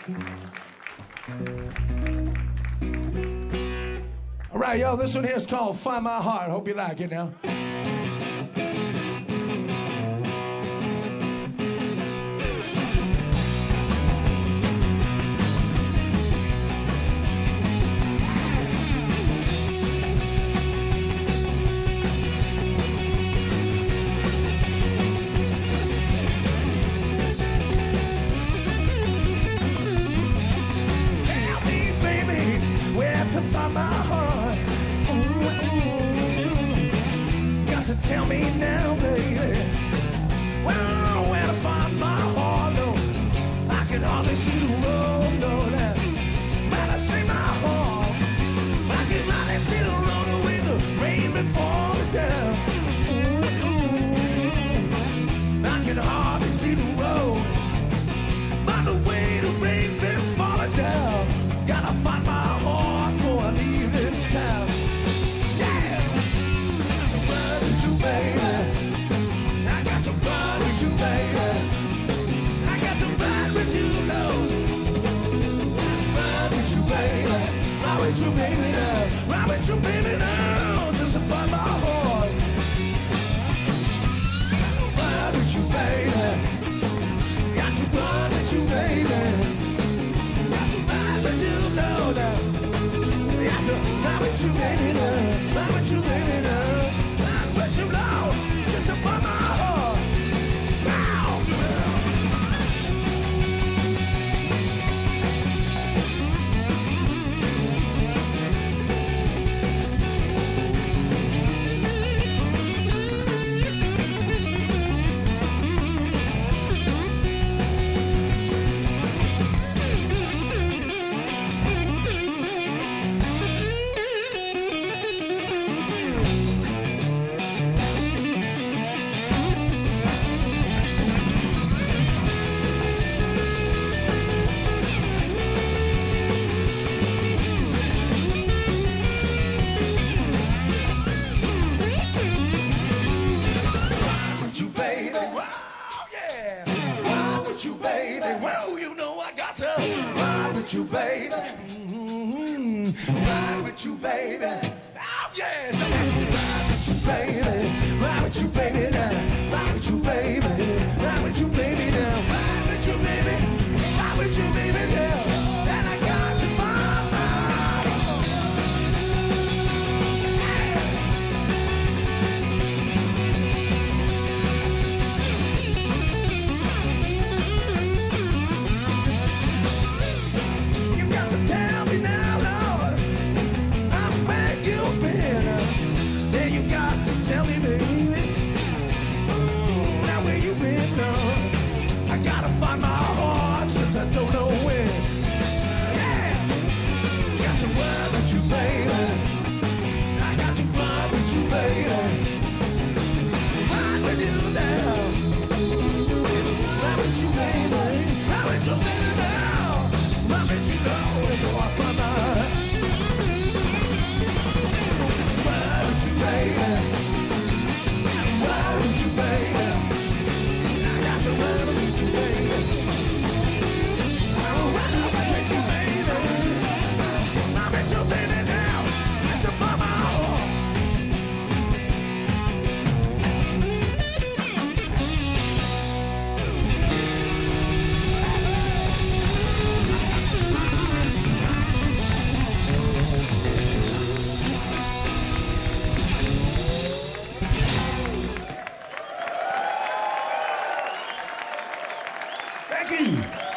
All right, y'all, this one here is called Find My Heart. Hope you like it now. Find my heart. Got to tell me now, baby. Well, where to find my heart? No, I can hardly see the road. No, that might I see my heart. I can hardly see the road with the rain been falling down. I can hardly see the road by the way the rain been falling down. Gotta find my heart. I leave this town. Yeah! To run with you, baby. I got to run with you, baby. I got to ride with you, Lord. Run with you, baby. Ride with you, baby, now. Ride with you, baby, now. Just to find my heart. Ride with you, baby. Got to run with you, baby. Got to ride with you, Lord. Ride with you, baby, now. Ride with you, baby, now. Ride with you, Lord. Just to find my heart. Now, girl. You, baby. Ride with you, baby. Oh, yes. Ride with you, baby. Ride with you, baby, now. Ride with you, baby. Ride with you, baby, now. Ride with you, baby. Ride with you, baby, now. And I got to find my tell me now, Lord, I'm where you've been. Yeah, you got to tell me, baby. Ooh, now where you been, Lord? I gotta find my heart since I don't know where. Yeah, got to run with you, baby. I got to run with you, baby. Ride with you now. Ride with you, baby. Ride with you, baby now. Ride with you now. Before I find my heart. Ride with you, baby. Ride with you, baby. I got to ride with you, baby. I'll ride with you, baby. Ride with you, baby, now. That's to find my heart. Thank you.